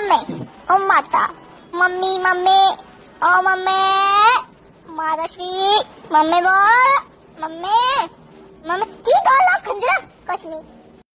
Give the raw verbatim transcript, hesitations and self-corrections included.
Mummy ओ माता mummy mummy ओ मम्मी माताश्री मम्मी बोल मम्मी मम्मी की बोल खंजरा कुछ नहीं।